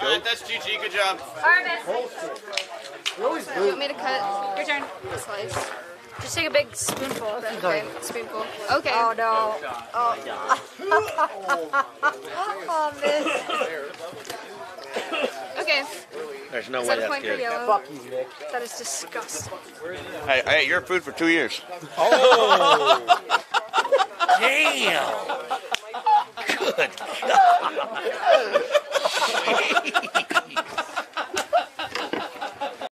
Matt, that's GG. Good job. Alright, Miss. You want me to cut? Your turn. Slice. Just take a big spoonful of it. Okay. Spoonful. Okay. Oh no. Oh, Miss. Okay. There's no Is way that a that's point for good. yellow? Fuck you, Nick. That is disgusting. Hey, you're food for 2 years. Oh! Damn! Good God!